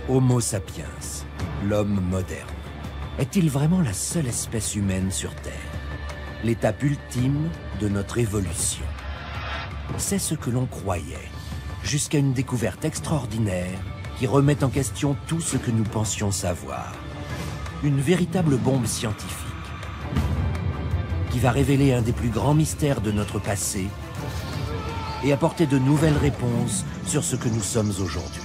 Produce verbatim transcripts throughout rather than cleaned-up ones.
Homo sapiens, l'homme moderne, est-il vraiment la seule espèce humaine sur Terre? L'étape ultime de notre évolution. C'est ce que l'on croyait, jusqu'à une découverte extraordinaire qui remet en question tout ce que nous pensions savoir. Une véritable bombe scientifique qui va révéler un des plus grands mystères de notre passé et apporter de nouvelles réponses sur ce que nous sommes aujourd'hui.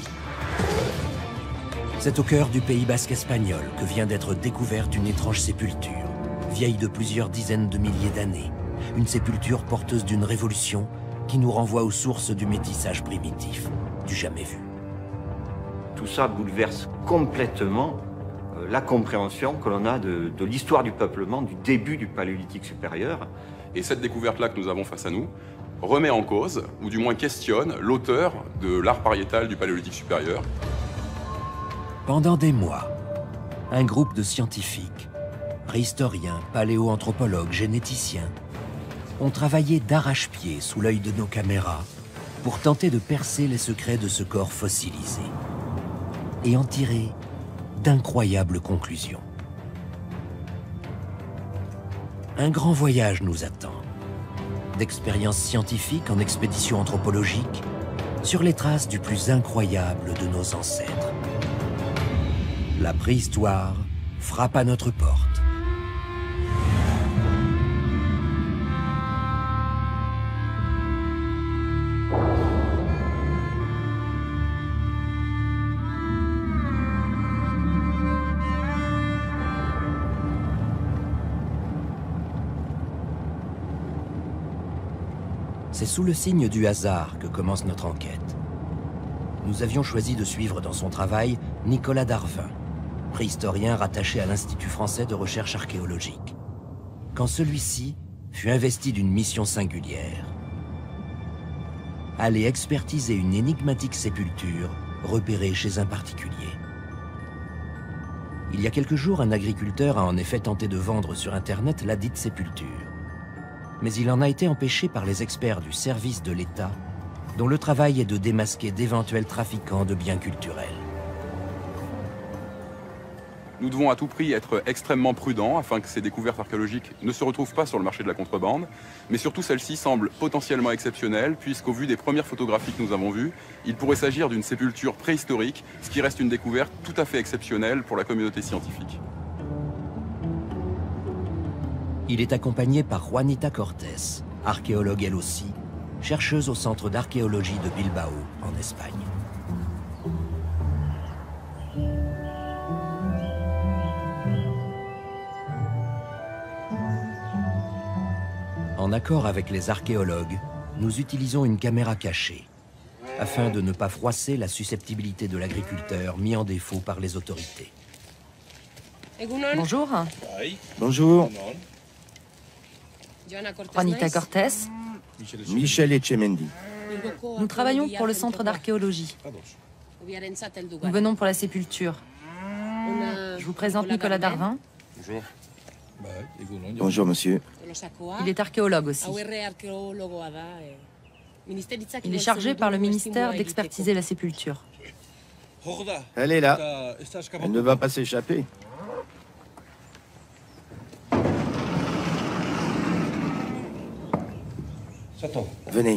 C'est au cœur du Pays basque espagnol que vient d'être découverte une étrange sépulture, vieille de plusieurs dizaines de milliers d'années. Une sépulture porteuse d'une révolution qui nous renvoie aux sources du métissage primitif, du jamais vu. Tout ça bouleverse complètement euh, la compréhension que l'on a de, de l'histoire du peuplement, du début du Paléolithique supérieur. Et cette découverte-là que nous avons face à nous remet en cause, ou du moins questionne, l'auteur de l'art pariétal du Paléolithique supérieur. Pendant des mois, un groupe de scientifiques, préhistoriens, paléoanthropologues, généticiens, ont travaillé d'arrache-pied sous l'œil de nos caméras pour tenter de percer les secrets de ce corps fossilisé et en tirer d'incroyables conclusions. Un grand voyage nous attend, d'expériences scientifiques en expédition anthropologique sur les traces du plus incroyable de nos ancêtres. La préhistoire frappe à notre porte. C'est sous le signe du hasard que commence notre enquête. Nous avions choisi de suivre dans son travail Nicolas Darvin, préhistorien rattaché à l'Institut français de recherche archéologique, quand celui-ci fut investi d'une mission singulière. Aller expertiser une énigmatique sépulture repérée chez un particulier. Il y a quelques jours, un agriculteur a en effet tenté de vendre sur Internet la dite sépulture. Mais il en a été empêché par les experts du service de l'État, dont le travail est de démasquer d'éventuels trafiquants de biens culturels. Nous devons à tout prix être extrêmement prudents afin que ces découvertes archéologiques ne se retrouvent pas sur le marché de la contrebande, mais surtout celle-ci semble potentiellement exceptionnelle puisqu'au vu des premières photographies que nous avons vues, il pourrait s'agir d'une sépulture préhistorique, ce qui reste une découverte tout à fait exceptionnelle pour la communauté scientifique. Il est accompagné par Juanita Cortés, archéologue elle aussi, chercheuse au centre d'archéologie de Bilbao, en Espagne. En accord avec les archéologues, nous utilisons une caméra cachée, afin de ne pas froisser la susceptibilité de l'agriculteur mis en défaut par les autorités. Bonjour. Bonjour. Juanita Cortés. Michel Etchemendi. Nous travaillons pour le centre d'archéologie. Nous venons pour la sépulture. Je vous présente Nicolas Darvin. Bonjour. Bonjour, monsieur. Il est archéologue aussi. Il est chargé par le ministère d'expertiser la sépulture. Elle est là. Elle ne va pas s'échapper. Venez.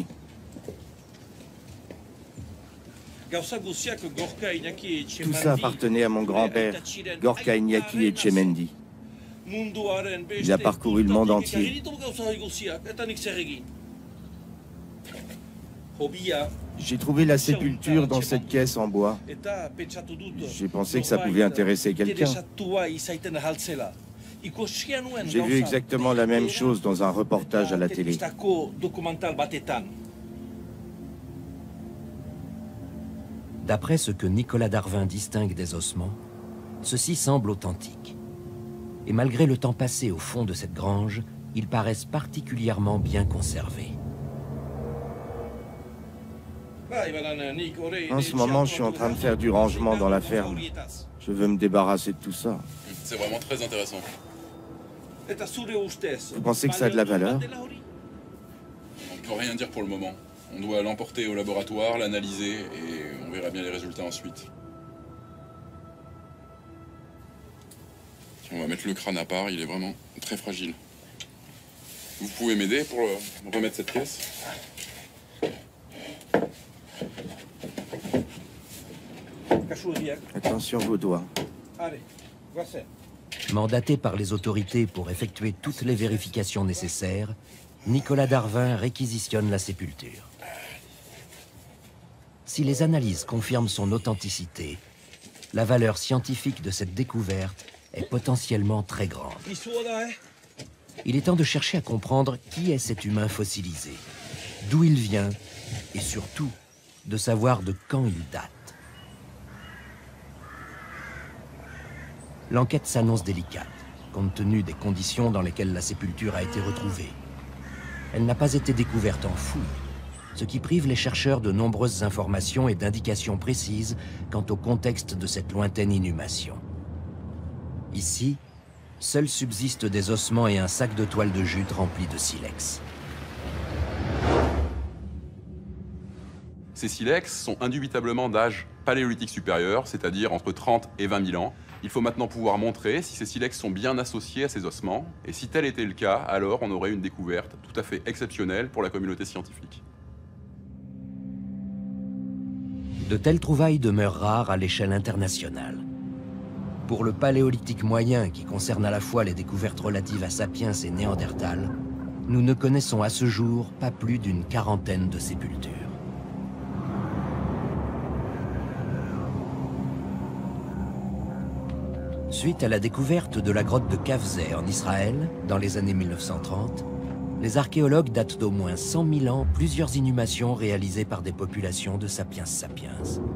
Tout ça appartenait à mon grand-père, Gorka Iñaki Etchemendi. Il a parcouru le monde entier. J'ai trouvé la sépulture dans cette caisse en bois. J'ai pensé que ça pouvait intéresser quelqu'un. J'ai vu exactement la même chose dans un reportage à la télé. D'après ce que Nicolas Darvin distingue des ossements, ceux-ci semblent authentiques. Et malgré le temps passé au fond de cette grange, ils paraissent particulièrement bien conservés. En ce moment, je suis en train de faire du rangement dans la ferme. Je veux me débarrasser de tout ça. C'est vraiment très intéressant. Vous pensez que ça a de la valeur? On ne peut rien dire pour le moment. On doit l'emporter au laboratoire, l'analyser et on verra bien les résultats ensuite. On va mettre le crâne à part, il est vraiment très fragile. Vous pouvez m'aider pour remettre cette pièce? Attention vos doigts. Mandaté par les autorités pour effectuer toutes les vérifications nécessaires, Nicolas Darvin réquisitionne la sépulture. Si les analyses confirment son authenticité, la valeur scientifique de cette découverte est potentiellement très grande. Il est temps de chercher à comprendre qui est cet humain fossilisé, d'où il vient et surtout de savoir de quand il date. L'enquête s'annonce délicate, compte tenu des conditions dans lesquelles la sépulture a été retrouvée. Elle n'a pas été découverte en fouille, ce qui prive les chercheurs de nombreuses informations et d'indications précises quant au contexte de cette lointaine inhumation. Ici, seuls subsistent des ossements et un sac de toile de jute rempli de silex. Ces silex sont indubitablement d'âge paléolithique supérieur, c'est-à-dire entre trente et vingt mille ans. Il faut maintenant pouvoir montrer si ces silex sont bien associés à ces ossements, et si tel était le cas, alors on aurait une découverte tout à fait exceptionnelle pour la communauté scientifique. De telles trouvailles demeurent rares à l'échelle internationale. Pour le paléolithique moyen, qui concerne à la fois les découvertes relatives à Sapiens et Néandertal, nous ne connaissons à ce jour pas plus d'une quarantaine de sépultures. Suite à la découverte de la grotte de Kafzeh en Israël, dans les années mille neuf cent trente, les archéologues datent d'au moins cent mille ans plusieurs inhumations réalisées par des populations de Sapiens sapiens.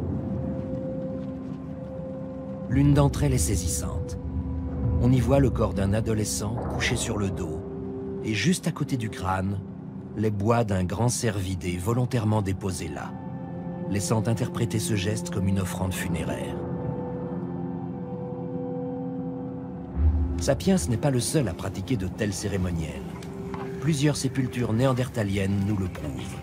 L'une d'entre elles est saisissante. On y voit le corps d'un adolescent couché sur le dos, et juste à côté du crâne, les bois d'un grand cervidé volontairement déposés là, laissant interpréter ce geste comme une offrande funéraire. Sapiens n'est pas le seul à pratiquer de tels cérémoniels. Plusieurs sépultures néandertaliennes nous le prouvent.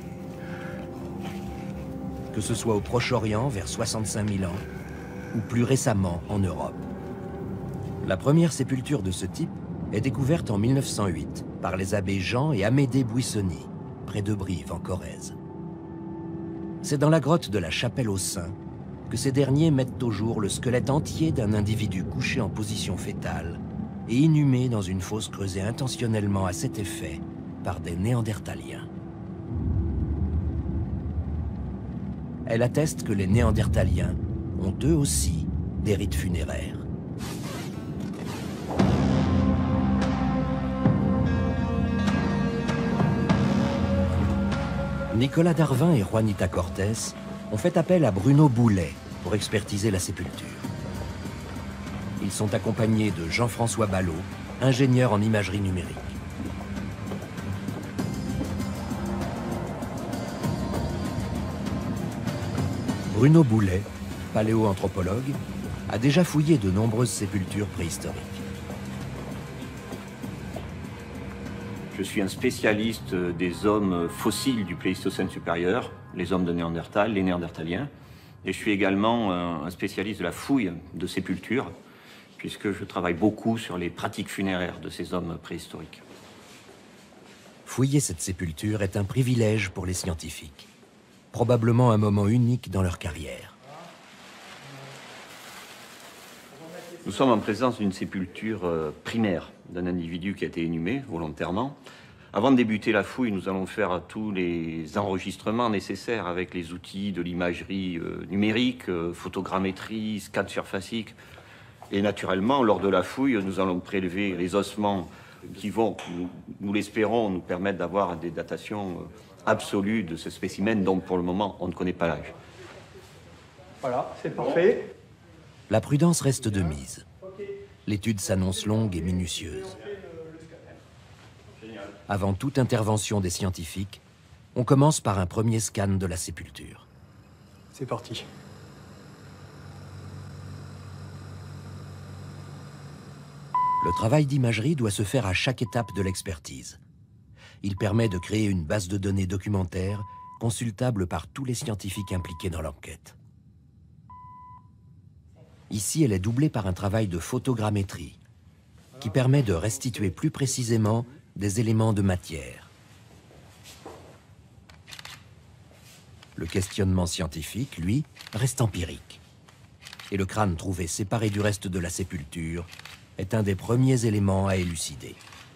Que ce soit au Proche-Orient, vers soixante-cinq mille ans, ou plus récemment en Europe. La première sépulture de ce type est découverte en mille neuf cent huit par les abbés Jean et Amédée Buissonny, près de Brive en Corrèze. C'est dans la grotte de la Chapelle aux Saints que ces derniers mettent au jour le squelette entier d'un individu couché en position fétale et inhumé dans une fosse creusée intentionnellement à cet effet par des Néandertaliens. Elle atteste que les Néandertaliens ont eux aussi des rites funéraires. Nicolas Darvin et Juanita Cortés ont fait appel à Bruno Boulet pour expertiser la sépulture. Ils sont accompagnés de Jean-François Ballot, ingénieur en imagerie numérique. Bruno Boulet, paléoanthropologue, a déjà fouillé de nombreuses sépultures préhistoriques. Je suis un spécialiste des hommes fossiles du Pléistocène supérieur, les hommes de Néandertal, les Néandertaliens. Et je suis également un spécialiste de la fouille de sépultures, puisque je travaille beaucoup sur les pratiques funéraires de ces hommes préhistoriques. Fouiller cette sépulture est un privilège pour les scientifiques. Probablement un moment unique dans leur carrière. Nous sommes en présence d'une sépulture primaire d'un individu qui a été inhumé volontairement. Avant de débuter la fouille, nous allons faire tous les enregistrements nécessaires avec les outils de l'imagerie numérique, photogrammétrie, scan surfacique. Et naturellement, lors de la fouille, nous allons prélever les ossements qui vont, nous, nous l'espérons, nous permettre d'avoir des datations absolues de ce spécimen dont pour le moment on ne connaît pas l'âge. Voilà, c'est parfait. La prudence reste de mise. L'étude s'annonce longue et minutieuse. Avant toute intervention des scientifiques, on commence par un premier scan de la sépulture. C'est parti. Le travail d'imagerie doit se faire à chaque étape de l'expertise. Il permet de créer une base de données documentaire consultable par tous les scientifiques impliqués dans l'enquête. Ici, elle est doublée par un travail de photogrammétrie, qui permet de restituer plus précisément des éléments de matière. Le questionnement scientifique, lui, reste empirique. Et le crâne trouvé séparé du reste de la sépulture est un des premiers éléments à élucider.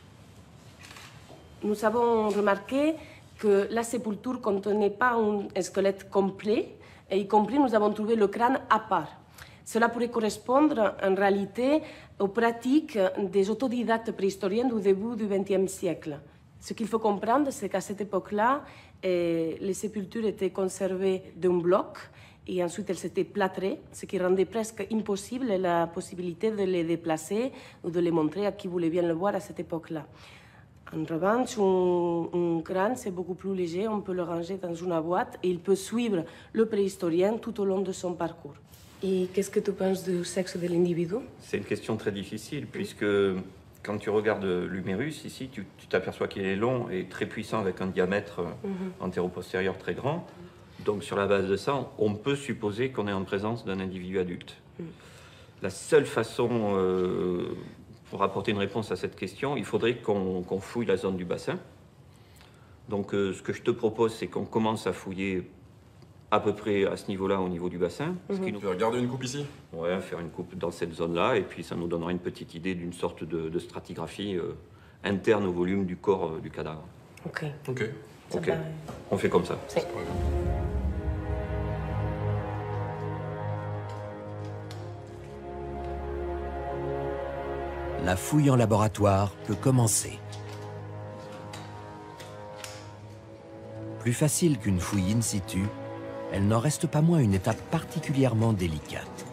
Nous avons remarqué que la sépulture ne contenait pas un squelette complet, et y compris nous avons trouvé le crâne à part. Cela pourrait correspondre en réalité aux pratiques des autodidactes préhistoriens du début du vingtième siècle. Ce qu'il faut comprendre, c'est qu'à cette époque-là, eh, les sépultures étaient conservées d'un bloc et ensuite elles étaient plâtrées, ce qui rendait presque impossible la possibilité de les déplacer ou de les montrer à qui voulait bien le voir à cette époque-là. En revanche, un, un crâne, c'est beaucoup plus léger, on peut le ranger dans une boîte et il peut suivre le préhistorien tout au long de son parcours. Et qu'est-ce que tu penses du sexe de l'individu? C'est une question très difficile, puisque quand tu regardes l'humérus, ici, tu t'aperçois qu'il est long et très puissant, avec un diamètre mm-hmm. antéro-postérieur très grand. Donc, sur la base de ça, on peut supposer qu'on est en présence d'un individu adulte. Mm. La seule façon, euh, pour apporter une réponse à cette question, il faudrait qu'on qu'on fouille la zone du bassin. Donc, euh, ce que je te propose, c'est qu'on commence à fouiller à peu près à ce niveau-là, au niveau du bassin. Mm-hmm. Ce qui nous... Tu vas garder une coupe ici? Ouais, faire une coupe dans cette zone-là, et puis ça nous donnera une petite idée d'une sorte de, de stratigraphie euh, interne au volume du corps euh, du cadavre. Ok. Ok. Ok. On fait comme ça. C'est... La fouille en laboratoire peut commencer. Plus facile qu'une fouille in situ, elle n'en reste pas moins une étape particulièrement délicate.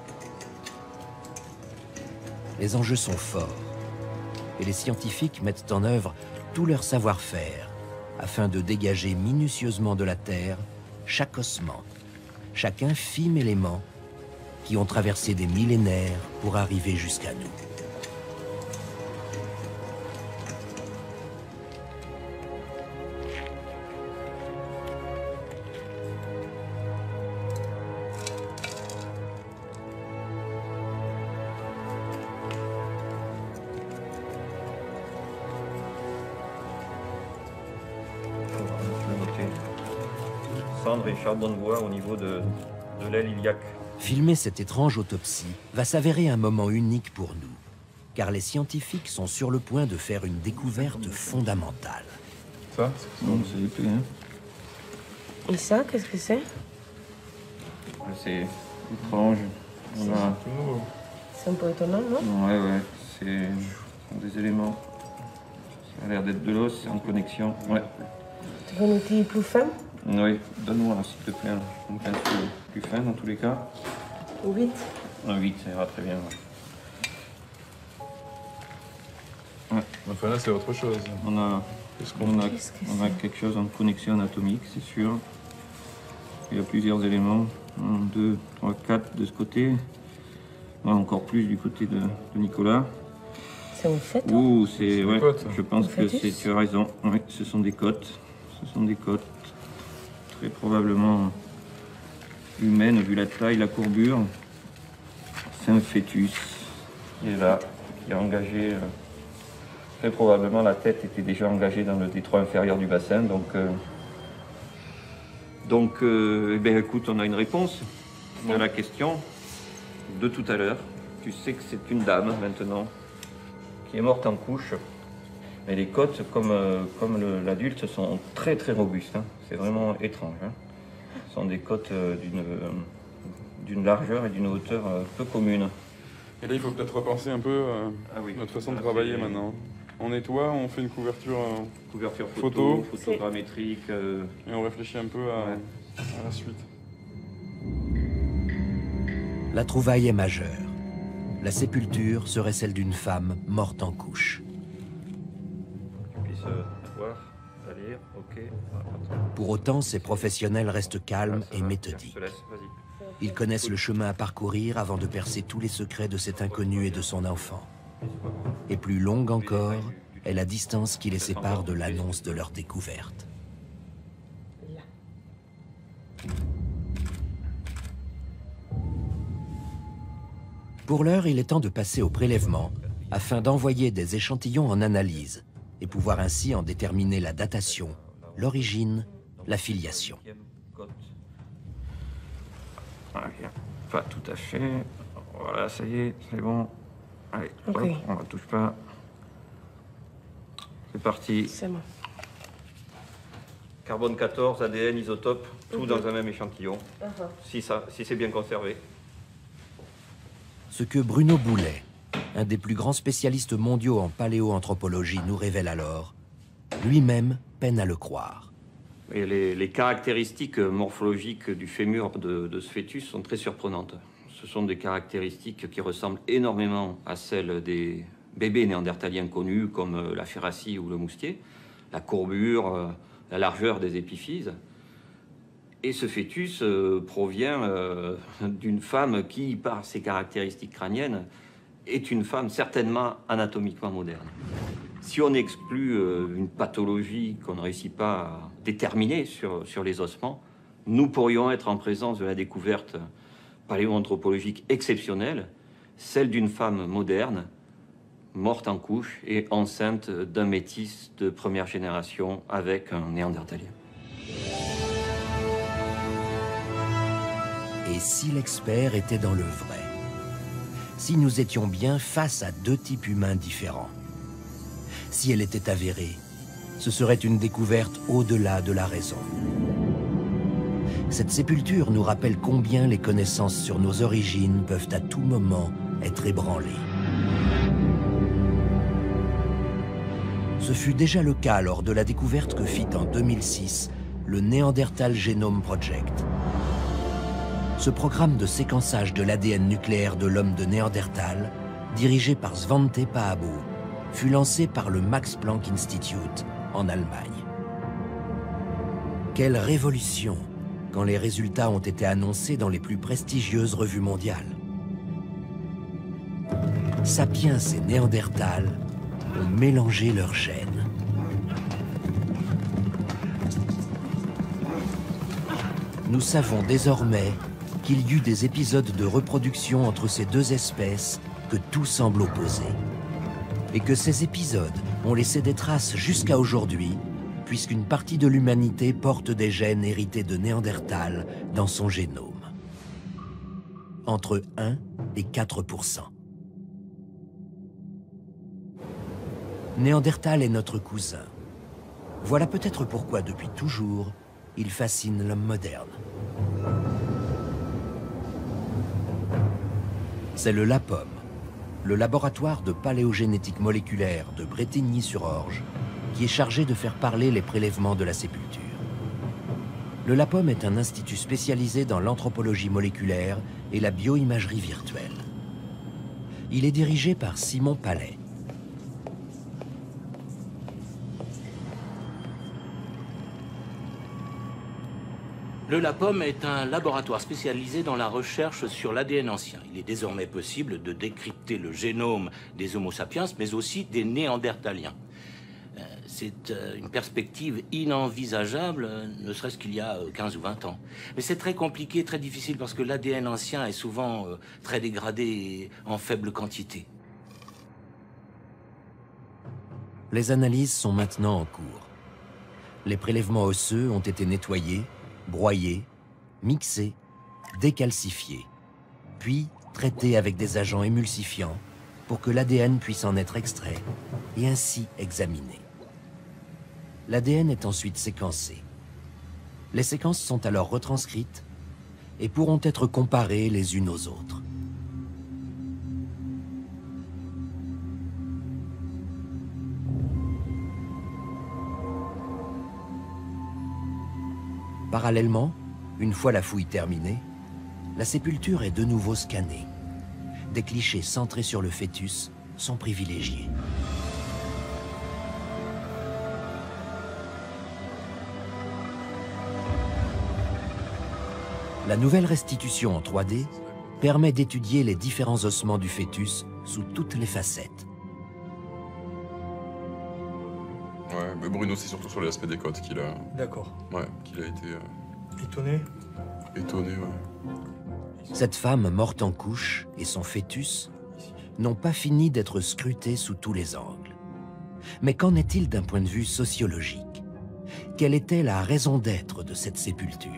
Les enjeux sont forts, et les scientifiques mettent en œuvre tout leur savoir-faire afin de dégager minutieusement de la terre chaque ossement, chaque infime élément qui ont traversé des millénaires pour arriver jusqu'à nous. Cendre et charbon de bois au niveau de, de l'aile iliaque. Filmer cette étrange autopsie va s'avérer un moment unique pour nous, car les scientifiques sont sur le point de faire une découverte fondamentale. Ça, c'est les plaies, hein. Et ça, qu'est-ce que c'est? C'est étrange. On a... C'est un peu étonnant, non? Ouais, ouais, c'est des éléments. Ça a l'air d'être de l'os, c'est en connexion. Ouais. Tu veux un outil plus fin? Oui, donne-moi s'il te plaît, une pince plus fin dans tous les cas. huit? Un huit, ça ira très bien. Ouais. Enfin là, c'est autre chose. On a, on a, on a quelque chose en connexion anatomique, c'est sûr. Il y a plusieurs éléments. Un, deux, trois, quatre de ce côté. Ouais, encore plus du côté de, de Nicolas. C'est un fœtus? Ouh, c'est... Ouais, côtes, je pense que c'est... Tu as raison. Oui, ce sont des côtes. Ce sont des côtes. Très probablement humaine, vu la taille, la courbure. C'est un fœtus qui est là, qui est engagé. Euh, très probablement, la tête était déjà engagée dans le détroit inférieur du bassin. Donc, euh, donc euh, eh bien, écoute, on a une réponse à la question de tout à l'heure. Tu sais que c'est une dame, maintenant, qui est morte en couche. Mais les côtes, comme, euh, comme l'adulte, sont très très robustes. Hein. C'est vraiment étrange. Hein. Ce sont des côtes euh, d'une euh, d'une largeur et d'une hauteur euh, peu commune. Et là, il faut peut-être repenser un peu euh, ah oui. notre façon de travailler maintenant. On nettoie, on fait une couverture, euh, couverture photo, photo photogrammétrique. Euh... Et on réfléchit un peu à, ouais. à la suite. La trouvaille est majeure. La sépulture serait celle d'une femme morte en couche. Pour autant, ces professionnels restent calmes et méthodiques. Ils connaissent le chemin à parcourir avant de percer tous les secrets de cet inconnu et de son enfant. Et plus longue encore est la distance qui les sépare de l'annonce de leur découverte. Pour l'heure, il est temps de passer au prélèvement afin d'envoyer des échantillons en analyse et pouvoir ainsi en déterminer la datation, l'origine, la filiation. Okay. Pas tout à fait. Voilà, ça y est, c'est bon. Allez, okay. Hop, on ne touche pas. C'est parti. C'est bon. Carbone quatorze, A D N, isotope, tout mm-hmm. dans un même échantillon, uh-huh. si, ça, si c'est bien conservé. Ce que Bruno Boulet, un des plus grands spécialistes mondiaux en paléoanthropologie, nous révèle alors, lui-même peine à le croire. Et les, les caractéristiques morphologiques du fémur de, de ce fœtus sont très surprenantes. Ce sont des caractéristiques qui ressemblent énormément à celles des bébés néandertaliens connus, comme la ferracie ou le moustier, la courbure, la largeur des épiphyses. Et ce fœtus euh, provient euh, d'une femme qui, par ses caractéristiques crâniennes, est une femme certainement anatomiquement moderne. Si on exclut euh, une pathologie qu'on ne réussit pas à déterminer sur, sur les ossements, nous pourrions être en présence de la découverte paléoanthropologique exceptionnelle, celle d'une femme moderne, morte en couche et enceinte d'un métis de première génération avec un néandertalien. Et si l'expert était dans le vrai? Si nous étions bien face à deux types humains différents? Si elle était avérée, ce serait une découverte au-delà de la raison. Cette sépulture nous rappelle combien les connaissances sur nos origines peuvent à tout moment être ébranlées. Ce fut déjà le cas lors de la découverte que fit en deux mille six le Neanderthal Genome Project. Ce programme de séquençage de l'A D N nucléaire de l'homme de Néandertal, dirigé par Svante Pääbo, fut lancé par le Max Planck Institute en Allemagne. Quelle révolution quand les résultats ont été annoncés dans les plus prestigieuses revues mondiales. Sapiens et Néandertal ont mélangé leurs gènes. Nous savons désormais qu'il y eut des épisodes de reproduction entre ces deux espèces que tout semble opposer. Et que ces épisodes ont laissé des traces jusqu'à aujourd'hui, puisqu'une partie de l'humanité porte des gènes hérités de Néandertal dans son génome. Entre un et quatre pour cent. Néandertal est notre cousin. Voilà peut-être pourquoi, depuis toujours, il fascine l'homme moderne. C'est le LAPOM, le laboratoire de paléogénétique moléculaire de Bretigny-sur-Orge, qui est chargé de faire parler les prélèvements de la sépulture. Le LAPOM est un institut spécialisé dans l'anthropologie moléculaire et la bioimagerie virtuelle. Il est dirigé par Simon Palais. Le LAPOM est un laboratoire spécialisé dans la recherche sur l'A D N ancien. Il est désormais possible de décrypter le génome des Homo sapiens, mais aussi des Néandertaliens. C'est une perspective inenvisageable, ne serait-ce qu'il y a quinze ou vingt ans. Mais c'est très compliqué, très difficile, parce que l'A D N ancien est souvent très dégradé et en faible quantité. Les analyses sont maintenant en cours. Les prélèvements osseux ont été nettoyés, broyés, mixés, décalcifiés, puis traités avec des agents émulsifiants pour que l'A D N puisse en être extrait et ainsi examiné. L'A D N est ensuite séquencé. Les séquences sont alors retranscrites et pourront être comparées les unes aux autres. Parallèlement, une fois la fouille terminée, la sépulture est de nouveau scannée. Des clichés centrés sur le fœtus sont privilégiés. La nouvelle restitution en trois D permet d'étudier les différents ossements du fœtus sous toutes les facettes. Ouais, mais Bruno, c'est surtout sur l'aspect des côtes qu'il a... D'accord. Ouais, qu'il a été... Euh... Étonné Étonné, ouais. Cette femme morte en couche et son fœtus n'ont pas fini d'être scrutés sous tous les angles. Mais qu'en est-il d'un point de vue sociologique? Quelle était la raison d'être de cette sépulture?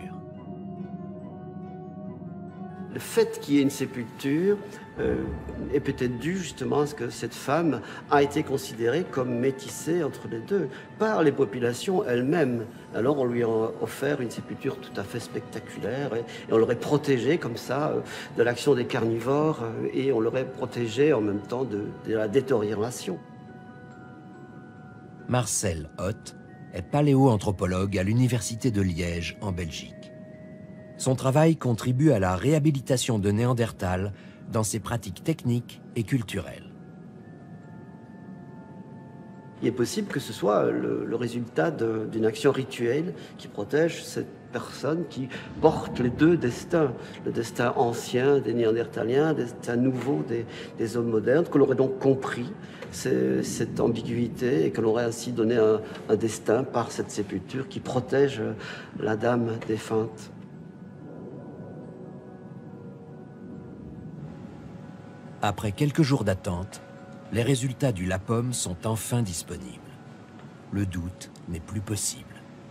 Le fait qu'il y ait une sépulture euh, est peut-être dû justement à ce que cette femme a été considérée comme métissée entre les deux par les populations elles-mêmes. Alors on lui a offert une sépulture tout à fait spectaculaire et, et on l'aurait protégée comme ça euh, de l'action des carnivores euh, et on l'aurait protégée en même temps de, de la détérioration. Marcel Hoth est paléoanthropologue à l'Université de Liège en Belgique. Son travail contribue à la réhabilitation de Néandertal dans ses pratiques techniques et culturelles. Il est possible que ce soit le, le résultat d'une action rituelle qui protège cette personne qui porte les deux destins, le destin ancien des Néandertaliens, le destin nouveau des, des hommes modernes, que l'on aurait donc compris cette ambiguïté et que l'on aurait ainsi donné un, un destin par cette sépulture qui protège la dame défunte. Après quelques jours d'attente, les résultats du LAPOM sont enfin disponibles. Le doute n'est plus possible.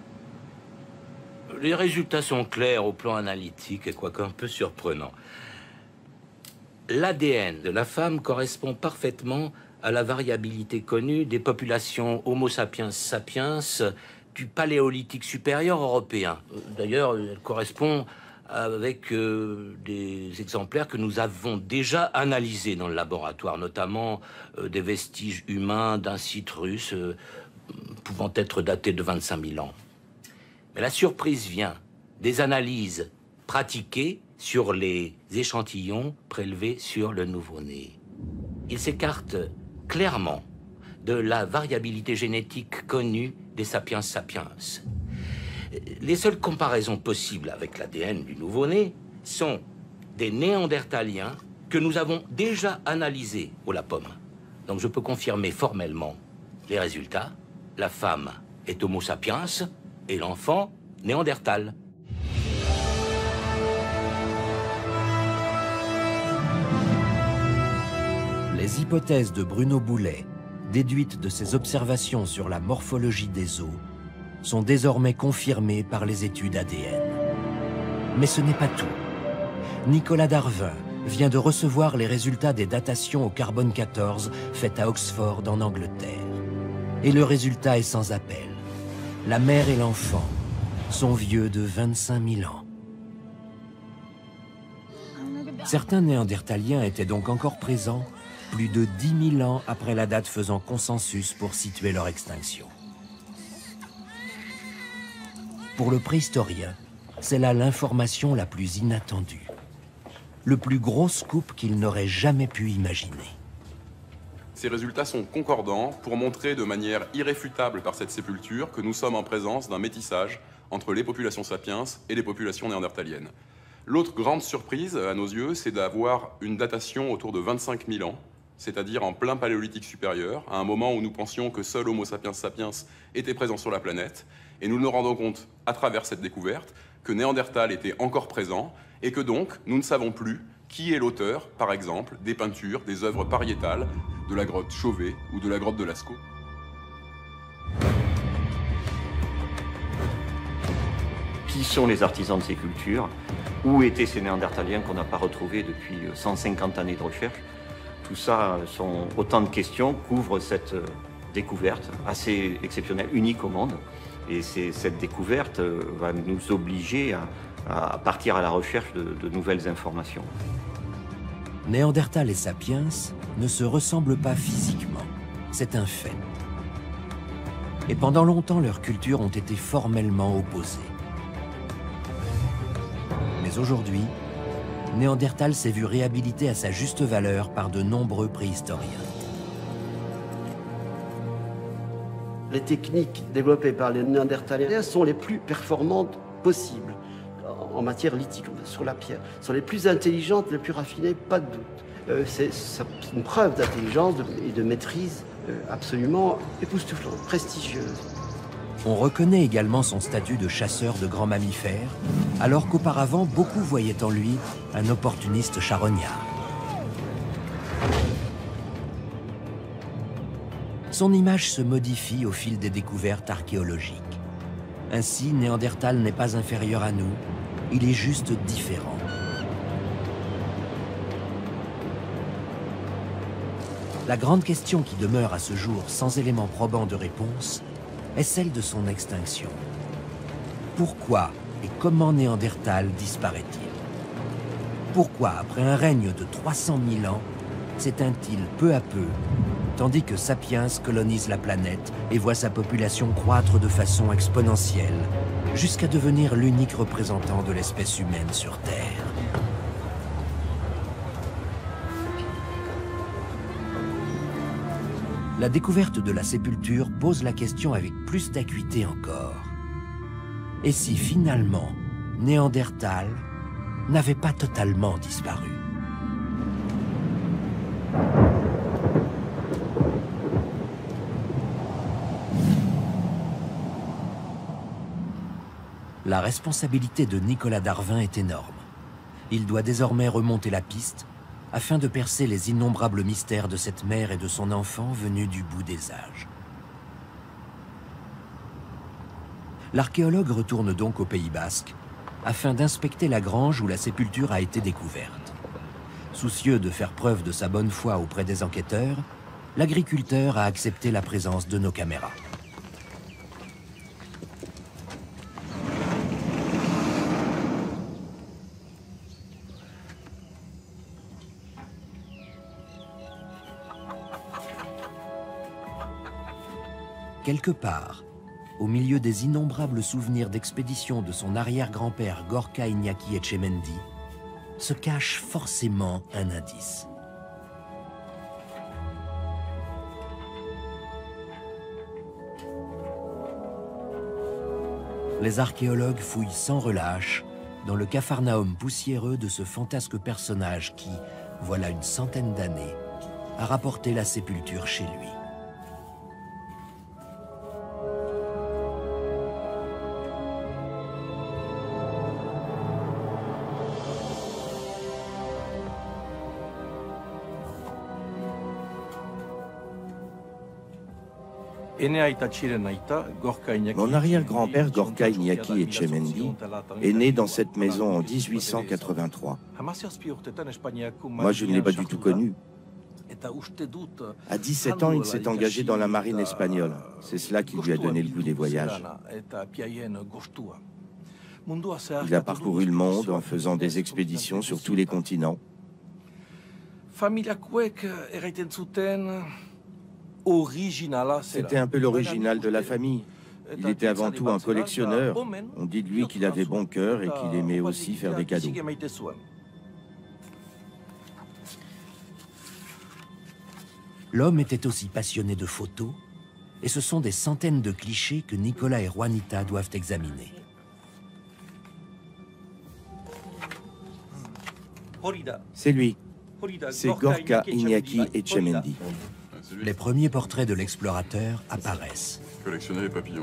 Les résultats sont clairs au plan analytique et quoique un peu surprenants. L'A D N de la femme correspond parfaitement à la variabilité connue des populations Homo sapiens sapiens du Paléolithique supérieur européen. D'ailleurs, elle correspond avec euh, des exemplaires que nous avons déjà analysés dans le laboratoire, notamment euh, des vestiges humains d'un site russe euh, pouvant être daté de vingt-cinq mille ans. Mais la surprise vient des analyses pratiquées sur les échantillons prélevés sur le nouveau-né. Ils s'écartent clairement de la variabilité génétique connue des sapiens sapiens. Les seules comparaisons possibles avec l'A D N du nouveau-né sont des néandertaliens que nous avons déjà analysés au LAPOM. Donc je peux confirmer formellement les résultats. La femme est Homo sapiens et l'enfant néandertal. Les hypothèses de Bruno Boulet, déduites de ses observations sur la morphologie des os, sont désormais confirmées par les études A D N. Mais ce n'est pas tout. Nicolas Darwin vient de recevoir les résultats des datations au carbone quatorze faites à Oxford en Angleterre. Et le résultat est sans appel. La mère et l'enfant sont vieux de vingt-cinq mille ans. Certains néandertaliens étaient donc encore présents plus de dix mille ans après la date faisant consensus pour situer leur extinction. Pour le préhistorien, c'est là l'information la plus inattendue. Le plus gros scoop qu'il n'aurait jamais pu imaginer. Ces résultats sont concordants pour montrer de manière irréfutable par cette sépulture que nous sommes en présence d'un métissage entre les populations sapiens et les populations néandertaliennes. L'autre grande surprise, à nos yeux, c'est d'avoir une datation autour de vingt-cinq mille ans, c'est-à-dire en plein paléolithique supérieur, à un moment où nous pensions que seul Homo sapiens sapiens était présent sur la planète. Et nous nous rendons compte, à travers cette découverte, que Néandertal était encore présent et que donc, nous ne savons plus qui est l'auteur, par exemple, des peintures, des œuvres pariétales de la grotte Chauvet ou de la grotte de Lascaux. Qui sont les artisans de ces cultures? Où étaient ces Néandertaliens qu'on n'a pas retrouvés depuis cent cinquante années de recherche? Tout ça sont autant de questions qu'ouvre cette découverte assez exceptionnelle, unique au monde. Et cette découverte va nous obliger à, à partir à la recherche de, de nouvelles informations. Néandertal et Sapiens ne se ressemblent pas physiquement, c'est un fait. Et pendant longtemps, leurs cultures ont été formellement opposées. Mais aujourd'hui, Néandertal s'est vu réhabilité à sa juste valeur par de nombreux préhistoriens. Les techniques développées par les Néandertaliens sont les plus performantes possibles en matière lithique, sur la pierre. Sont les plus intelligentes, les plus raffinées, pas de doute. Euh, c'est une preuve d'intelligence et de maîtrise euh, absolument époustouflante, prestigieuse. On reconnaît également son statut de chasseur de grands mammifères, alors qu'auparavant, beaucoup voyaient en lui un opportuniste charognard. son image se modifie au fil des découvertes archéologiques. Ainsi, Néandertal n'est pas inférieur à nous, il est juste différent. La grande question qui demeure à ce jour sans éléments probants de réponse est celle de son extinction. Pourquoi et comment Néandertal disparaît-il? Pourquoi, après un règne de trois cent mille ans, s'éteint-il peu à peu, tandis que Sapiens colonise la planète et voit sa population croître de façon exponentielle, jusqu'à devenir l'unique représentant de l'espèce humaine sur Terre? La découverte de la sépulture pose la question avec plus d'acuité encore. Et si finalement, Néandertal n'avait pas totalement disparu? La responsabilité de Nicolas Darwin est énorme. Il doit désormais remonter la piste afin de percer les innombrables mystères de cette mère et de son enfant venus du bout des âges. L'archéologue retourne donc au Pays Basque afin d'inspecter la grange où la sépulture a été découverte. Soucieux de faire preuve de sa bonne foi auprès des enquêteurs, l'agriculteur a accepté la présence de nos caméras. Quelque part, au milieu des innombrables souvenirs d'expéditions de son arrière-grand-père Gorka Iñaki Etchemendy, se cache forcément un indice. Les archéologues fouillent sans relâche dans le capharnaüm poussiéreux de ce fantasque personnage qui, voilà une centaine d'années, a rapporté la sépulture chez lui. Mon arrière-grand-père Gorka Iñaki Etchemendy est né dans cette maison en mille huit cent quatre-vingt-trois. Moi, je ne l'ai pas du tout connu. À dix-sept ans, il s'est engagé dans la marine espagnole. C'est cela qui lui a donné le goût des voyages. Il a parcouru le monde en faisant des expéditions sur tous les continents. C'était un peu l'original de la famille. Il était avant tout un collectionneur. On dit de lui qu'il avait bon cœur et qu'il aimait aussi faire des cadeaux. L'homme était aussi passionné de photos, et ce sont des centaines de clichés que Nicolas et Juanita doivent examiner. C'est lui. C'est Gorka Iñaki Etchemendy. Les premiers portraits de l'explorateur apparaissent. Collectionner les papillons.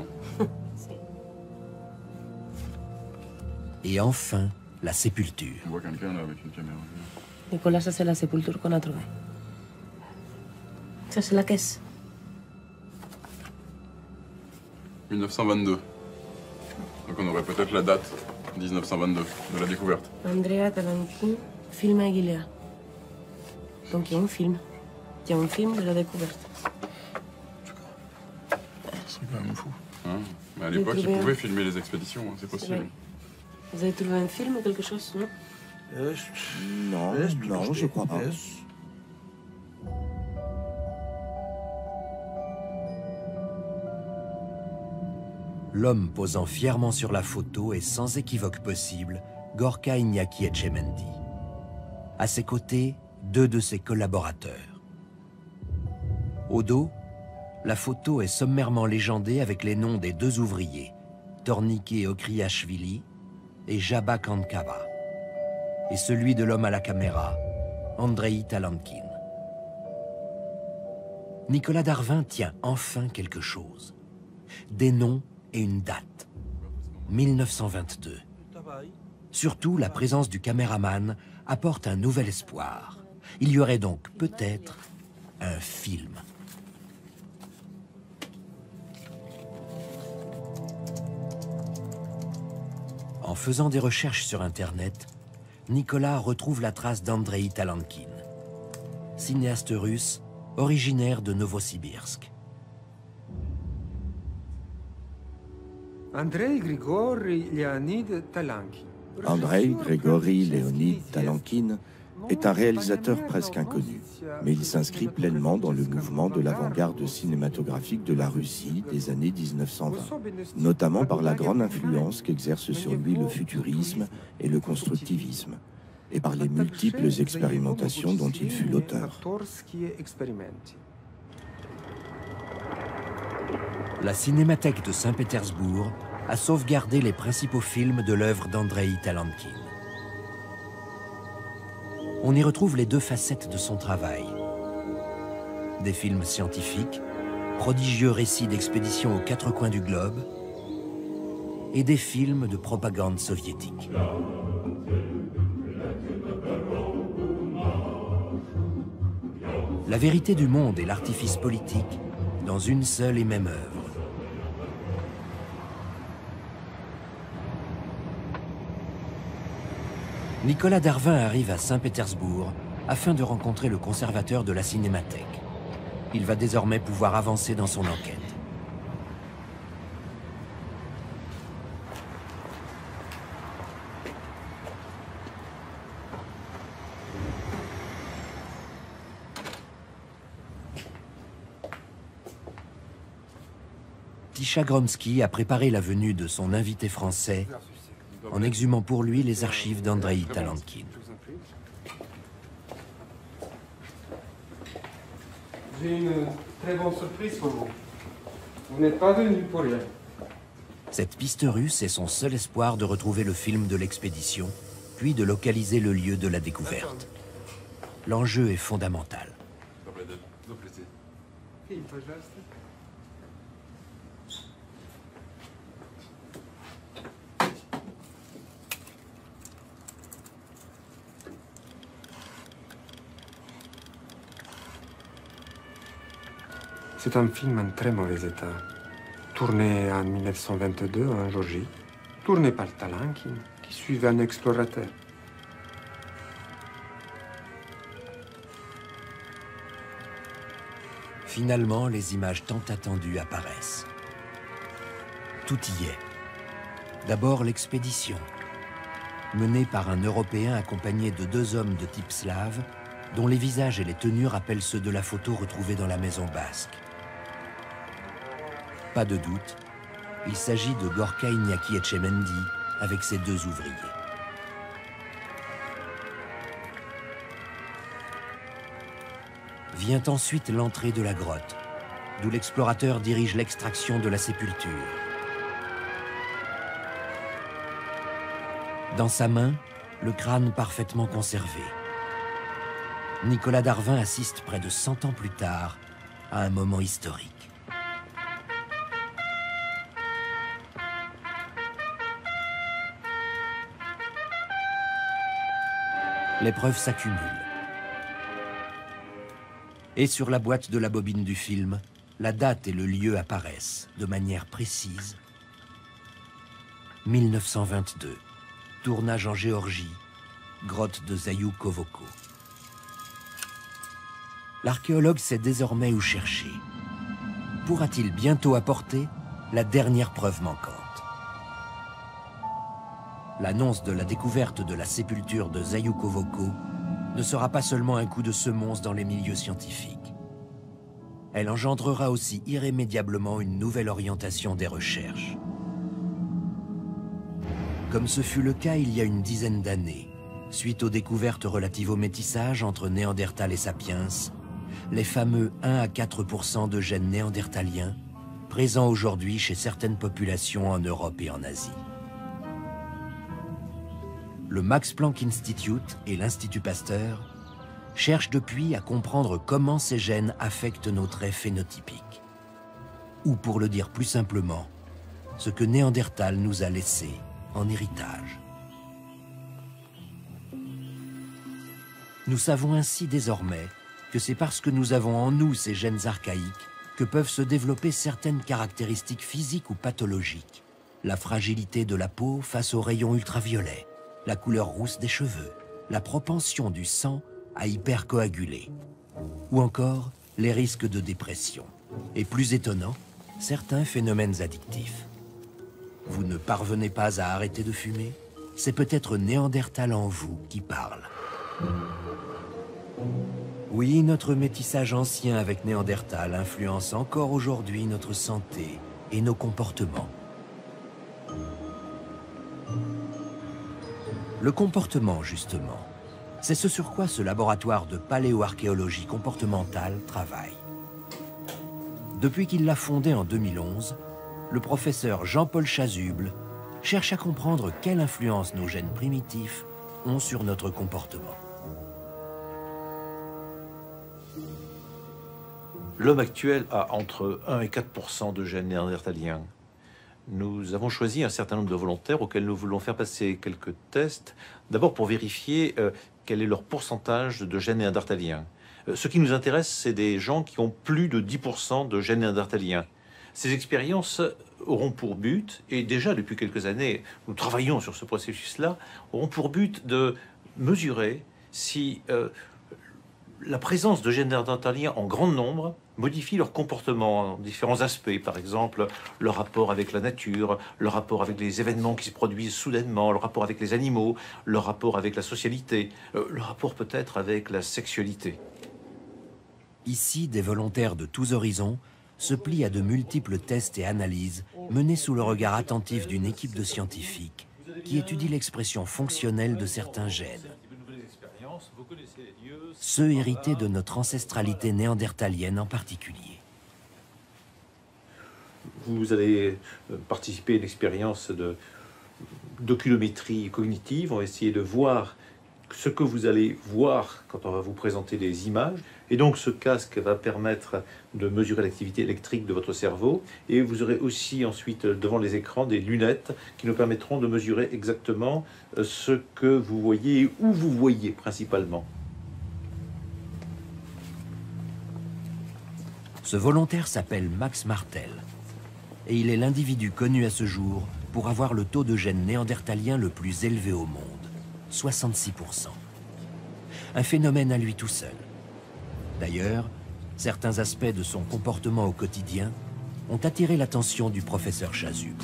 Et enfin, la sépulture. On voit quelqu'un là avec une caméra. Nicolas, ça c'est la sépulture qu'on a trouvée. Ça c'est la caisse. mille neuf cent vingt-deux. Donc on aurait peut-être la date mille neuf cent vingt-deux de la découverte. Andrea Talankin, film Aguilera. Donc il y a un film. Il y a un film de la découverte. C'est quand même fou. Hein, mais à l'époque, ils pouvaient un... filmer les expéditions, hein, c'est possible. Vous avez trouvé un film ou quelque chose, non? Non, non, je crois pas. L'homme posant fièrement sur la photo est sans équivoque possible Gorka Iñaki Etchemendy. À ses côtés, deux de ses collaborateurs. Au dos, la photo est sommairement légendée avec les noms des deux ouvriers, Tornike Okriashvili et Jabba Kankava, et celui de l'homme à la caméra, Andrei Talankin. Nicolas Darwin tient enfin quelque chose. Des noms et une date. mille neuf cent vingt-deux. Surtout, la présence du caméraman apporte un nouvel espoir. Il y aurait donc peut-être un film. En faisant des recherches sur Internet, Nicolas retrouve la trace d'Andrei Talankin, cinéaste russe originaire de Novosibirsk. Andrei Grigori Leonid Talankin. Andrei Grigori Leonid Talankin est un réalisateur presque inconnu, mais il s'inscrit pleinement dans le mouvement de l'avant-garde cinématographique de la Russie des années mille neuf cent vingt, notamment par la grande influence qu'exerce sur lui le futurisme et le constructivisme, et par les multiples expérimentations dont il fut l'auteur. La Cinémathèque de Saint-Pétersbourg a sauvegardé les principaux films de l'œuvre d'Andrei Talankin. On y retrouve les deux facettes de son travail. Des films scientifiques, prodigieux récits d'expéditions aux quatre coins du globe, et des films de propagande soviétique. La vérité du monde et l'artifice politique dans une seule et même œuvre. Nicolas Darvin arrive à Saint-Pétersbourg afin de rencontrer le conservateur de la Cinémathèque. Il va désormais pouvoir avancer dans son enquête. Tisha Gromsky a préparé la venue de son invité français en exhumant pour lui les archives d'Andrei Talankin. J'ai une très bonne surprise pour vous. Vous n'êtes pas venu pour rien. Cette piste russe est son seul espoir de retrouver le film de l'expédition, puis de localiser le lieu de la découverte. L'enjeu est fondamental. C'est un film en très mauvais état. Tourné en mille neuf cent vingt-deux en Géorgie. Tourné par Talankin, qui suivait un explorateur. Finalement, les images tant attendues apparaissent. Tout y est. D'abord l'expédition, menée par un Européen accompagné de deux hommes de type slave, dont les visages et les tenues rappellent ceux de la photo retrouvée dans la maison basque. Pas de doute, il s'agit de Gorka Iñaki Etchemendi avec ses deux ouvriers. Vient ensuite l'entrée de la grotte, d'où l'explorateur dirige l'extraction de la sépulture. Dans sa main, le crâne parfaitement conservé. Nicolas Darvin assiste près de cent ans plus tard à un moment historique. Les preuves s'accumulent. Et sur la boîte de la bobine du film, la date et le lieu apparaissent de manière précise. mille neuf cent vingt-deux, tournage en Géorgie, grotte de Zayou-Kovoko. L'archéologue sait désormais où chercher. Pourra-t-il bientôt apporter la dernière preuve manquante? L'annonce de la découverte de la sépulture de Zayou-Kovoko ne sera pas seulement un coup de semonce dans les milieux scientifiques. Elle engendrera aussi irrémédiablement une nouvelle orientation des recherches. Comme ce fut le cas il y a une dizaine d'années, suite aux découvertes relatives au métissage entre Néandertal et Sapiens, les fameux un à quatre pour cent de gènes néandertaliens, présents aujourd'hui chez certaines populations en Europe et en Asie. Le Max Planck Institute et l'Institut Pasteur cherchent depuis à comprendre comment ces gènes affectent nos traits phénotypiques. Ou pour le dire plus simplement, ce que Néandertal nous a laissé en héritage. Nous savons ainsi désormais que c'est parce que nous avons en nous ces gènes archaïques que peuvent se développer certaines caractéristiques physiques ou pathologiques, la fragilité de la peau face aux rayons ultraviolets, la couleur rousse des cheveux, la propension du sang à hypercoaguler, ou encore les risques de dépression. Et plus étonnant, certains phénomènes addictifs. Vous ne parvenez pas à arrêter de fumer? C'est peut-être Néandertal en vous qui parle. Oui, notre métissage ancien avec Néandertal influence encore aujourd'hui notre santé et nos comportements. Le comportement, justement, c'est ce sur quoi ce laboratoire de paléoarchéologie comportementale travaille. Depuis qu'il l'a fondé en deux mille onze, le professeur Jean-Paul Chasuble cherche à comprendre quelle influence nos gènes primitifs ont sur notre comportement. L'homme actuel a entre un et quatre pour cent de gènes néandertaliens. Nous avons choisi un certain nombre de volontaires auxquels nous voulons faire passer quelques tests, d'abord pour vérifier euh, quel est leur pourcentage de gènes néandertaliens. Euh, ce qui nous intéresse, c'est des gens qui ont plus de dix pour cent de gènes néandertaliens. Ces expériences auront pour but, et déjà depuis quelques années, nous travaillons sur ce processus-là, auront pour but de mesurer si euh, la présence de gènes néandertaliens en grand nombre modifie leur comportement en différents aspects, par exemple leur rapport avec la nature, leur rapport avec les événements qui se produisent soudainement, leur rapport avec les animaux, leur rapport avec la socialité, euh, leur rapport peut-être avec la sexualité. Ici, des volontaires de tous horizons se plient à de multiples tests et analyses menés sous le regard attentif d'une équipe de scientifiques qui étudie l'expression fonctionnelle de certains gènes. Ceux hérités de notre ancestralité néandertalienne en particulier. Vous allez participer à une expérience de d'oculométrie cognitive. On va essayer de voir ce que vous allez voir quand on va vous présenter des images. Et donc ce casque va permettre de mesurer l'activité électrique de votre cerveau. Et vous aurez aussi ensuite devant les écrans des lunettes qui nous permettront de mesurer exactement ce que vous voyez et où vous voyez principalement. Ce volontaire s'appelle Max Martel. Et il est l'individu connu à ce jour pour avoir le taux de gènes néandertalien le plus élevé au monde. soixante-six pour cent. Un phénomène à lui tout seul. D'ailleurs, certains aspects de son comportement au quotidien ont attiré l'attention du professeur Chasuble.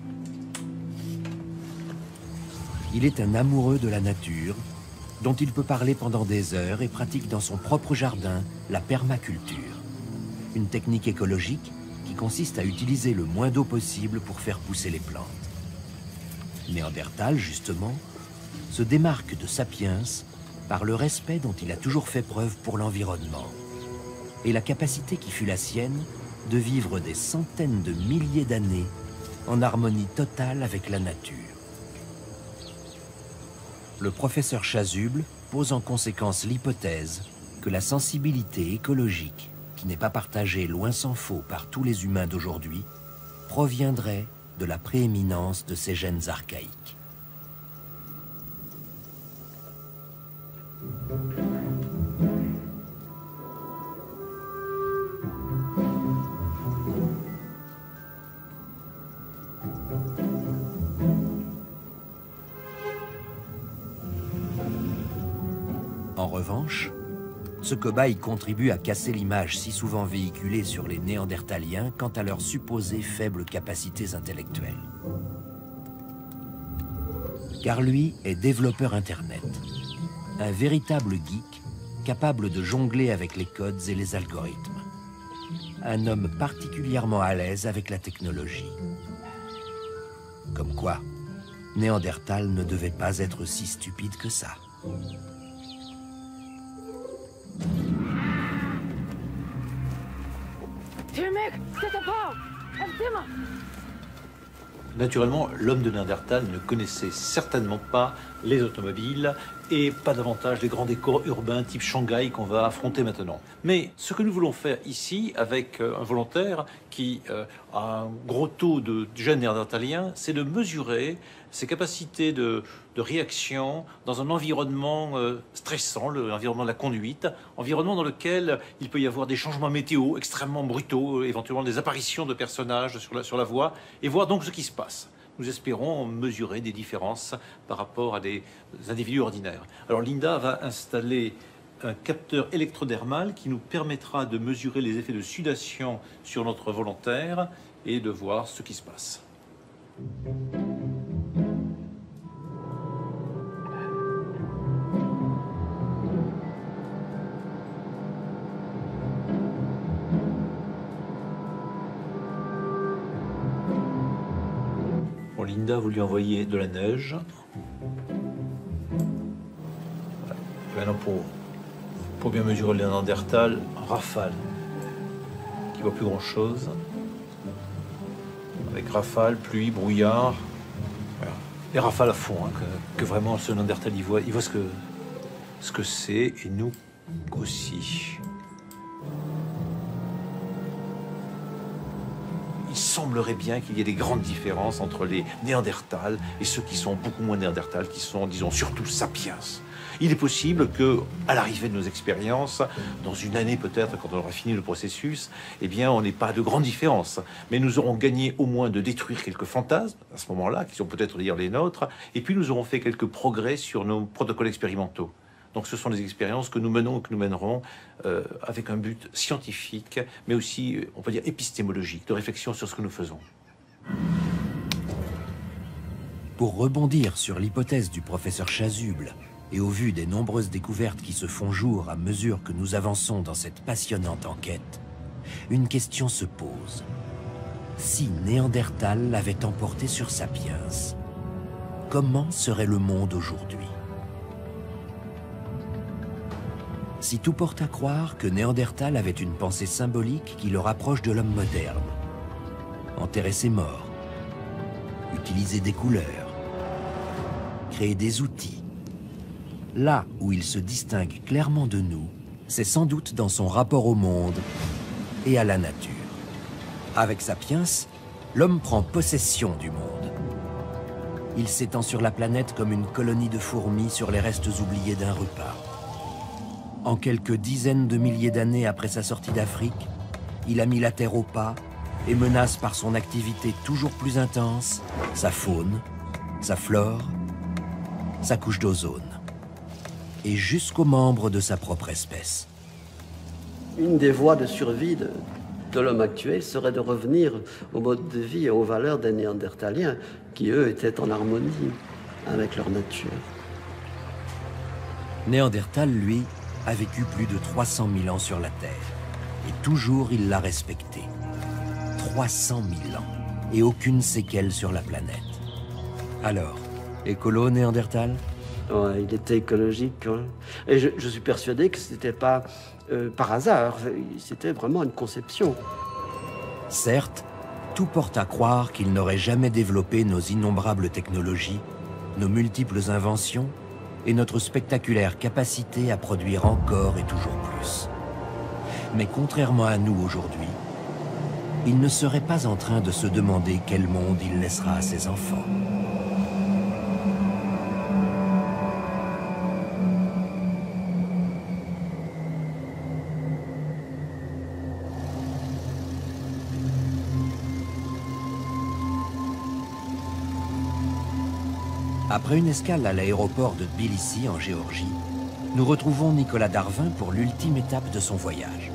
Il est un amoureux de la nature, dont il peut parler pendant des heures et pratique dans son propre jardin la permaculture, une technique écologique qui consiste à utiliser le moins d'eau possible pour faire pousser les plantes. Néandertal, justement, se démarque de Sapiens par le respect dont il a toujours fait preuve pour l'environnement et la capacité qui fut la sienne de vivre des centaines de milliers d'années en harmonie totale avec la nature. Le professeur Chasuble pose en conséquence l'hypothèse que la sensibilité écologique, qui n'est pas partagée loin s'en faut par tous les humains d'aujourd'hui, proviendrait de la prééminence de ces gènes archaïques. En revanche, ce cobaye contribue à casser l'image si souvent véhiculée sur les Néandertaliens quant à leurs supposées faibles capacités intellectuelles. Car lui est développeur Internet, un véritable geek capable de jongler avec les codes et les algorithmes. Un homme particulièrement à l'aise avec la technologie. Comme quoi, Néandertal ne devait pas être si stupide que ça. Naturellement, l'homme de Néandertal ne connaissait certainement pas les automobiles et pas davantage les grands décors urbains type Shanghai qu'on va affronter maintenant. Mais ce que nous voulons faire ici avec un volontaire qui euh, a un gros taux de gènes néandertaliens, c'est de mesurer ses capacités de, de réaction dans un environnement euh, stressant, l'environnement de la conduite, environnement dans lequel il peut y avoir des changements météo extrêmement brutaux, éventuellement des apparitions de personnages sur la, sur la voie, et voir donc ce qui se passe. nous espérons mesurer des différences par rapport à des individus ordinaires. Alors Linda va installer un capteur électrodermal qui nous permettra de mesurer les effets de sudation sur notre volontaire et de voir ce qui se passe. Bon, Linda, vous lui envoyez de la neige. Maintenant, pour, pour bien mesurer le Néandertal, rafale, qui voit plus grand-chose. Avec rafale, pluie, brouillard. Voilà. Les rafales à fond, hein, que, que vraiment ce Néandertal, il voit, il voit ce que ce que c'est, et nous aussi. Il semblerait bien qu'il y ait des grandes différences entre les Néandertals et ceux qui sont beaucoup moins Néandertals, qui sont, disons, surtout sapiens. Il est possible que, à l'arrivée de nos expériences, dans une année peut-être, quand on aura fini le processus, eh bien, on n'ait pas de grandes différences. Mais nous aurons gagné au moins de détruire quelques fantasmes, à ce moment-là, qui sont peut-être d'ailleurs les nôtres, et puis nous aurons fait quelques progrès sur nos protocoles expérimentaux. Donc ce sont des expériences que nous menons et que nous mènerons euh, avec un but scientifique, mais aussi, on peut dire, épistémologique, de réflexion sur ce que nous faisons. Pour rebondir sur l'hypothèse du professeur Chasuble, et au vu des nombreuses découvertes qui se font jour à mesure que nous avançons dans cette passionnante enquête, une question se pose. Si Néandertal l'avait emporté sur Sapiens, comment serait le monde aujourd'hui? Si tout porte à croire que Néandertal avait une pensée symbolique qui le rapproche de l'homme moderne, enterrer ses morts, utiliser des couleurs, créer des outils, là où il se distingue clairement de nous, c'est sans doute dans son rapport au monde et à la nature. Avec Sapiens, l'homme prend possession du monde. Il s'étend sur la planète comme une colonie de fourmis sur les restes oubliés d'un repas. En quelques dizaines de milliers d'années après sa sortie d'Afrique, il a mis la Terre au pas et menace par son activité toujours plus intense sa faune, sa flore, sa couche d'ozone, et jusqu'aux membres de sa propre espèce. Une des voies de survie de, de l'homme actuel serait de revenir au mode de vie et aux valeurs des Néandertaliens, qui eux étaient en harmonie avec leur nature. Néandertal, lui, a vécu plus de trois cent mille ans sur la Terre, et toujours il l'a respecté. trois cent mille ans, et aucune séquelle sur la planète. Alors, écolo Néandertal? Ouais, il était écologique. Hein. Et je, je suis persuadé que ce n'était pas euh, par hasard, c'était vraiment une conception. Certes, tout porte à croire qu'il n'aurait jamais développé nos innombrables technologies, nos multiples inventions et notre spectaculaire capacité à produire encore et toujours plus. Mais contrairement à nous aujourd'hui, il ne serait pas en train de se demander quel monde il laissera à ses enfants. Après une escale à l'aéroport de Tbilissi, en Géorgie, nous retrouvons Nicolas Darvin pour l'ultime étape de son voyage.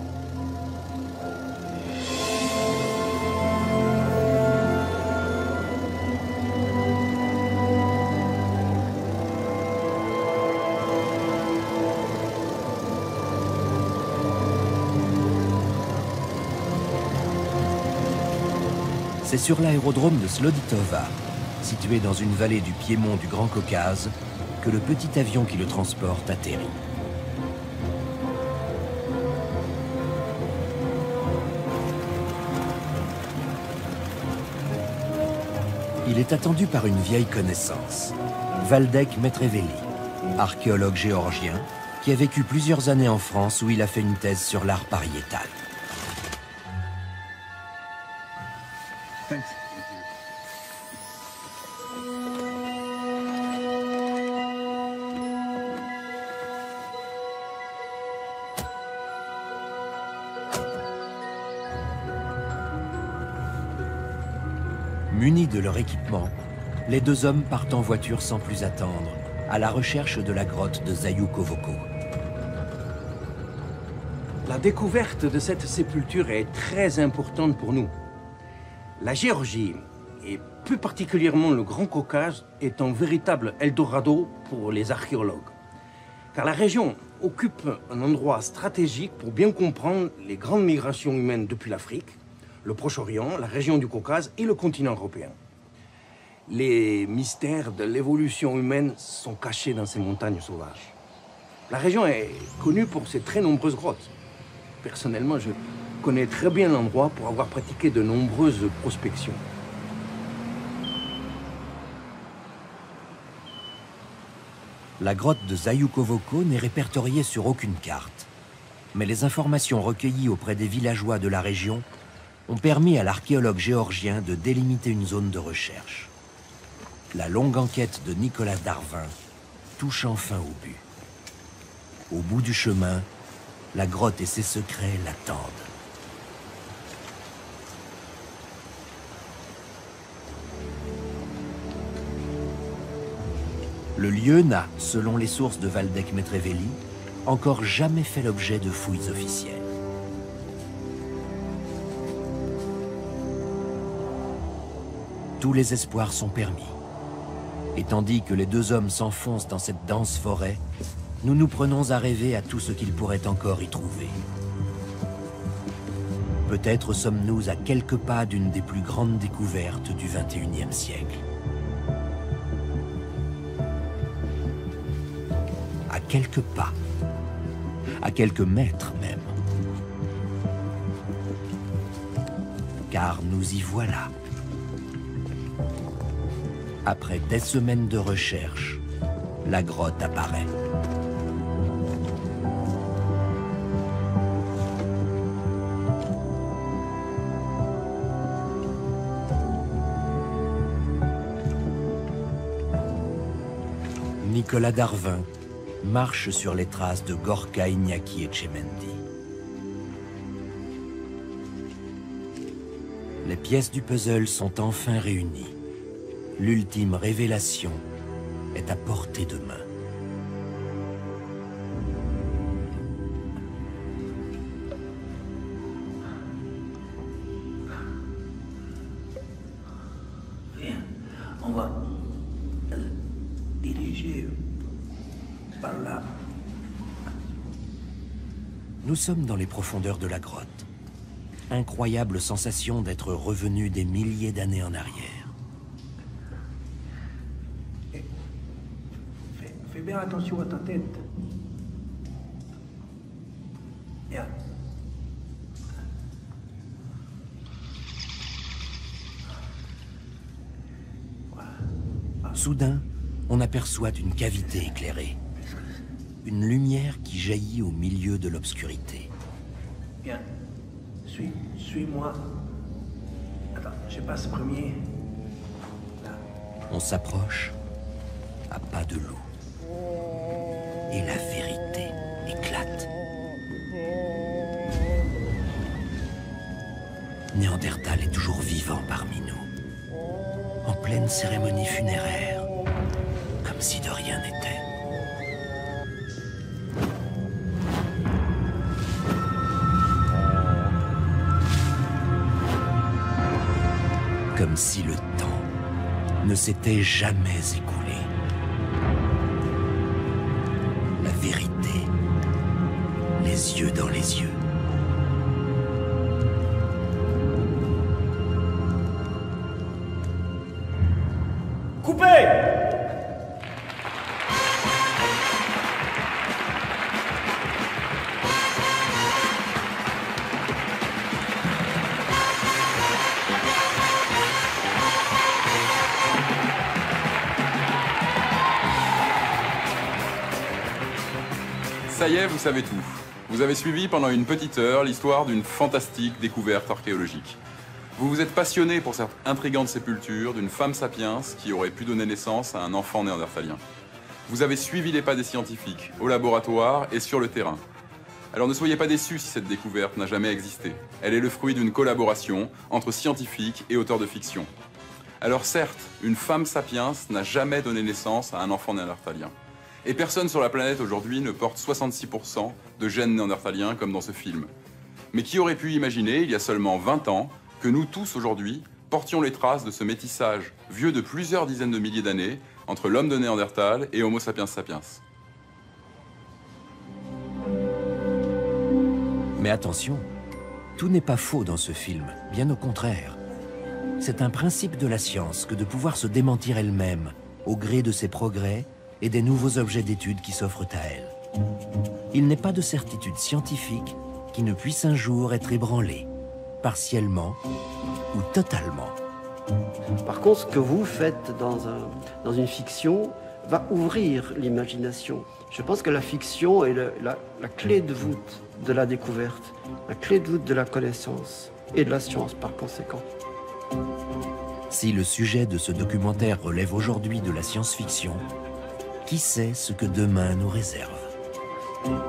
C'est sur l'aérodrome de Sloditova, situé dans une vallée du piémont du Grand Caucase, que le petit avion qui le transporte atterrit. Il est attendu par une vieille connaissance, Valdek Metreveli, archéologue géorgien, qui a vécu plusieurs années en France où il a fait une thèse sur l'art pariétal. Munis de leur équipement, les deux hommes partent en voiture sans plus attendre, à la recherche de la grotte de Zayukovoko. La découverte de cette sépulture est très importante pour nous. La Géorgie, et plus particulièrement le Grand Caucase, est un véritable Eldorado pour les archéologues. Car la région occupe un endroit stratégique pour bien comprendre les grandes migrations humaines depuis l'Afrique, le Proche-Orient, la région du Caucase et le continent européen. Les mystères de l'évolution humaine sont cachés dans ces montagnes sauvages. La région est connue pour ses très nombreuses grottes. Personnellement, je connais très bien l'endroit pour avoir pratiqué de nombreuses prospections. La grotte de Zayukovoko n'est répertoriée sur aucune carte. Mais les informations recueillies auprès des villageois de la région ont permis à l'archéologue géorgien de délimiter une zone de recherche. La longue enquête de Nicolas Darvin touche enfin au but. Au bout du chemin, la grotte et ses secrets l'attendent. Le lieu n'a, selon les sources de Valdec Metrevelli, encore jamais fait l'objet de fouilles officielles. Tous les espoirs sont permis. Et tandis que les deux hommes s'enfoncent dans cette dense forêt, nous nous prenons à rêver à tout ce qu'ils pourraient encore y trouver. Peut-être sommes-nous à quelques pas d'une des plus grandes découvertes du vingt et unième siècle. À quelques pas, à quelques mètres même. Car nous y voilà. Après des semaines de recherche, la grotte apparaît. Nicolas Darvin marche sur les traces de Gorka, Iñaki et Tchemendi. Les pièces du puzzle sont enfin réunies. L'ultime révélation est à portée de main. Viens, on va diriger par là. Nous sommes dans les profondeurs de la grotte. Incroyable sensation d'être revenu des milliers d'années en arrière. Fais bien attention à ta tête. Bien. Soudain, on aperçoit une cavité éclairée. Une lumière qui jaillit au milieu de l'obscurité. Bien. Suis, suis-moi. Attends, je passe premier. Là. On s'approche à pas de loup. Et la vérité éclate. Néandertal est toujours vivant parmi nous, en pleine cérémonie funéraire, comme si de rien n'était. Comme si le temps ne s'était jamais écoulé. La vérité, les yeux dans les yeux. Coupez! Ça y est, vous savez tout. Vous avez suivi pendant une petite heure l'histoire d'une fantastique découverte archéologique. Vous vous êtes passionné pour cette intrigante sépulture d'une femme sapiens qui aurait pu donner naissance à un enfant néandertalien. Vous avez suivi les pas des scientifiques, au laboratoire et sur le terrain. Alors ne soyez pas déçus si cette découverte n'a jamais existé. Elle est le fruit d'une collaboration entre scientifiques et auteurs de fiction. Alors certes, une femme sapiens n'a jamais donné naissance à un enfant néandertalien. Et personne sur la planète aujourd'hui ne porte soixante-six pour cent de gènes néandertaliens comme dans ce film. Mais qui aurait pu imaginer, il y a seulement vingt ans, que nous tous aujourd'hui portions les traces de ce métissage vieux de plusieurs dizaines de milliers d'années entre l'homme de Néandertal et Homo sapiens sapiens. Mais attention, tout n'est pas faux dans ce film, bien au contraire. C'est un principe de la science que de pouvoir se démentir elle-même au gré de ses progrès et des nouveaux objets d'étude qui s'offrent à elle. Il n'est pas de certitude scientifique qui ne puisse un jour être ébranlée, partiellement ou totalement. Par contre, ce que vous faites dans, un, dans une fiction va ouvrir l'imagination. Je pense que la fiction est le, la, la clé de voûte de la découverte, la clé de voûte de la connaissance et de la science par conséquent. Si le sujet de ce documentaire relève aujourd'hui de la science-fiction, qui sait ce que demain nous réserve ?